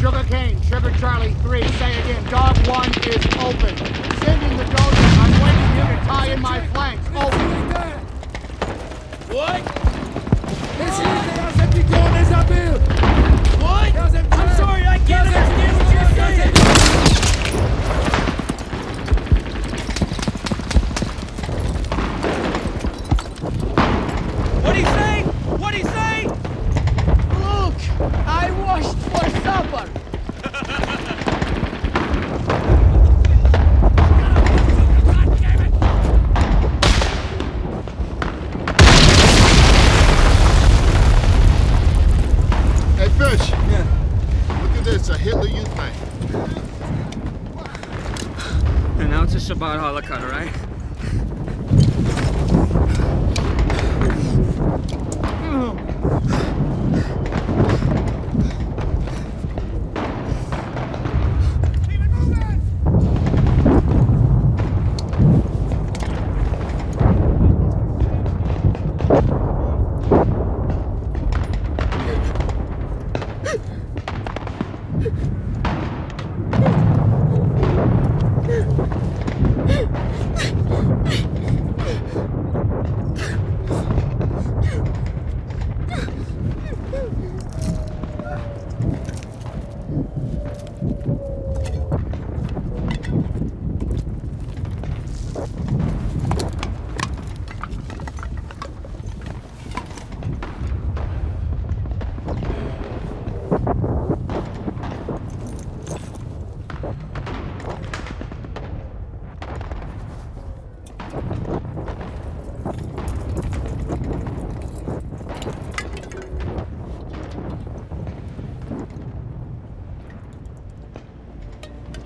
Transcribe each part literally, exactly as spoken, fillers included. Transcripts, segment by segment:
Sugar Cane, Sugar Charlie three. Say again, Dog one is open. Sending the dozer. I'm waiting here to tie in my flanks. Open. What? What? I'm sorry, I can't understand what you're saying. What'd he say? What'd he say? Look, I washed for supper. Hey, Fish. Yeah. Look at this, a Hitler Youth Bank. And now it's a Shabbat Holocaust, right?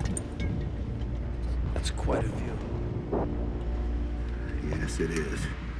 That's quite a view. Yes, it is.